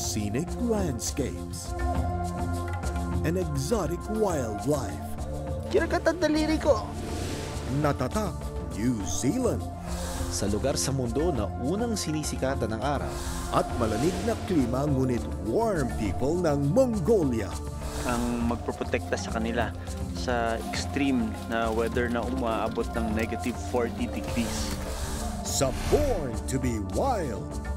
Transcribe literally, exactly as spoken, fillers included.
scenic landscapes and exotic wildlife. Kinagat ang daliri ko. Natatak, New Zealand. Sa lugar sa mundo na unang sinisikatan ng araw. At malamig na klima ngunit warm people ng Mongolia. Ang magproprotekta sa kanila sa extreme na weather na umaabot ng negative forty degrees. Sa Born to be Wild.